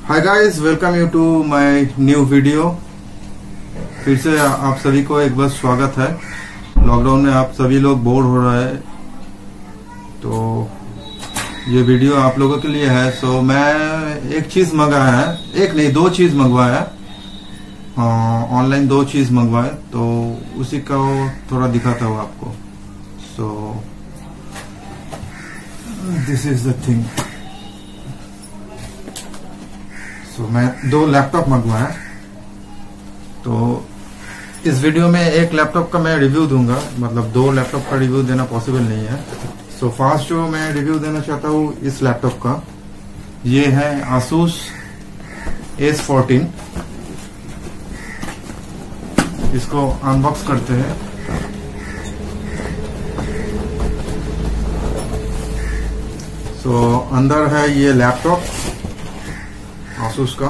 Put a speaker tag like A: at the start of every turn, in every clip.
A: Hi guys, welcome you to my new video. फिर से आप सभी को एक बार स्वागत है। लॉकडाउन में आप सभी लोग बोर हो रहे हैं, तो ये वीडियो आप लोगों के लिए है। सो मैं एक चीज मंगाया है, एक नहीं दो चीज मंगवाया है, ऑनलाइन दो चीज मंगवाए, तो उसी का थोड़ा दिखाता हूँ आपको। So this is the thing. So मैं दो लैपटॉप मंगवाया, तो इस वीडियो में एक लैपटॉप का मैं रिव्यू दूंगा, मतलब दो लैपटॉप का रिव्यू देना पॉसिबल नहीं है। सो फर्स्ट जो मैं रिव्यू देना चाहता हूँ इस लैपटॉप का, ये है Asus S14। इसको अनबॉक्स करते हैं। सो अंदर है ये लैपटॉप Asus का,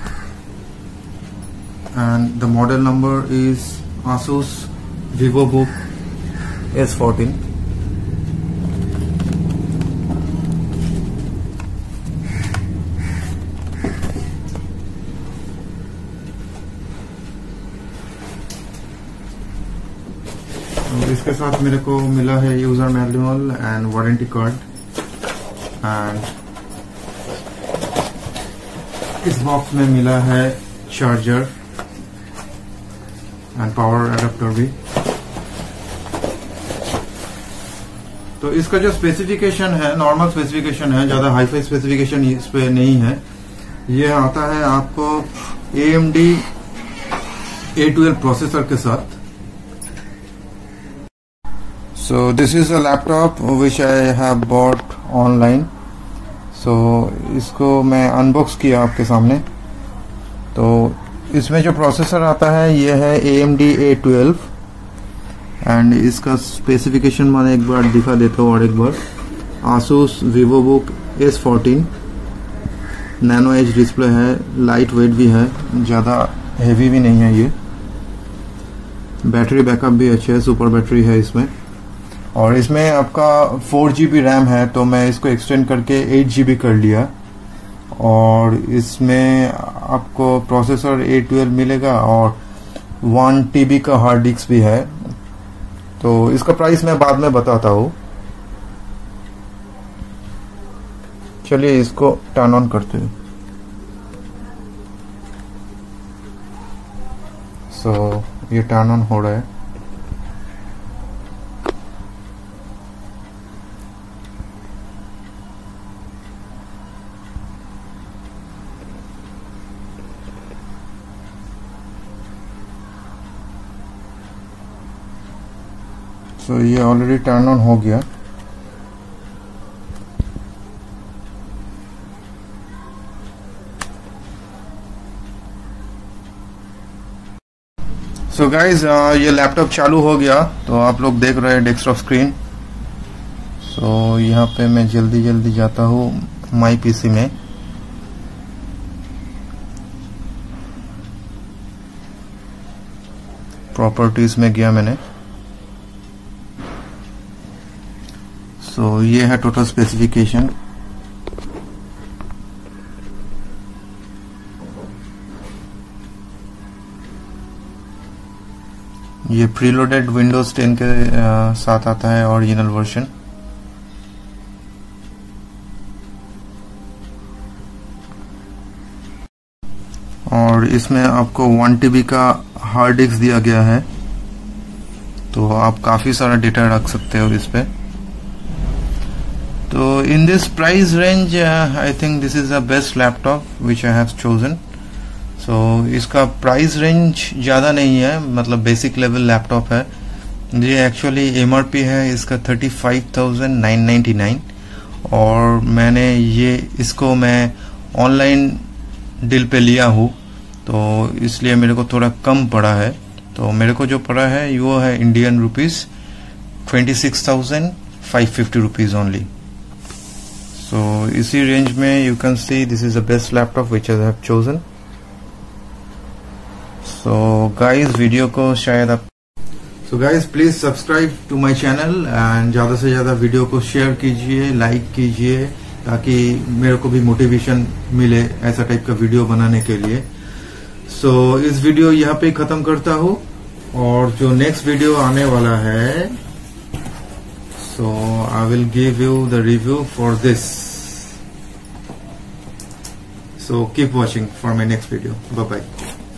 A: and the model number is Asus VivoBook S14। इसके साथ मेरे को मिला है user manual and warranty card, and इस बॉक्स में मिला है चार्जर एंड पावर एडाप्टर भी। तो इसका जो स्पेसिफिकेशन है नॉर्मल स्पेसिफिकेशन है, ज्यादा हाईफाई स्पेसिफिकेशन इस पे नहीं है। ये आता है आपको AMD A12 प्रोसेसर के साथ। So this is a laptop which I have bought online. So इसको मैं अनबॉक्स किया आपके सामने। तो इसमें जो प्रोसेसर आता है ये है AMD A12, एंड इसका स्पेसिफिकेशन मैं एक बार दिखा देता हूँ और एक बार। Asus VivoBook S14 nano edge display है, लाइट वेट भी है, ज़्यादा हेवी भी नहीं है ये। बैटरी बैकअप भी अच्छे है, सुपर बैटरी है इसमें। और इसमें आपका 4GB रैम है, तो मैं इसको एक्सटेंड करके 8GB कर लिया। और इसमें आपको प्रोसेसर A12 मिलेगा और 1TB का हार्ड डिस्क भी है। तो इसका प्राइस मैं बाद में बताता हूँ। चलिए इसको टर्न ऑन करते हैं। सो ये टर्न ऑन हो रहा है। तो ये ऑलरेडी टर्न ऑन हो गया। सो गाइज ये लैपटॉप चालू हो गया, तो आप लोग देख रहे हैं डेस्कटॉप स्क्रीन। सो यहाँ पे मैं जल्दी जाता हूँ माई पीसी में। प्रॉपर्टीज में गया मैंने। तो ये है टोटल स्पेसिफिकेशन। ये प्रीलोडेड विंडोज 10 के साथ आता है, ओरिजिनल वर्जन। और इसमें आपको 1TB का हार्ड डिस्क दिया गया है, तो आप काफी सारा डेटा रख सकते हो इस पे। तो in this price range I think this is the best laptop which I have chosen। so इसका प्राइस रेंज ज़्यादा नहीं है, मतलब बेसिक लेवल लैपटॉप है। ये एक्चुअली MRP है इसका 35,999, और मैंने इसको मैं ऑनलाइन डील पे लिया हूँ, तो इसलिए मेरे को थोड़ा कम पड़ा है। तो मेरे को जो पड़ा है वो है Indian rupees 26,550 rupees only. So इसी रेंज में you can see this is the best laptop which I have chosen. So guys video को शायद आप guys please subscribe to my channel, and ज्यादा से ज्यादा वीडियो को शेयर कीजिए, लाइक कीजिए, ताकि मेरे को भी मोटिवेशन मिले ऐसा टाइप का वीडियो बनाने के लिए। सो इस वीडियो यहाँ पे खत्म करता हूँ, और जो नेक्स्ट वीडियो आने वाला है, so I will give you the review for this. So keep watching for my next video. Bye bye.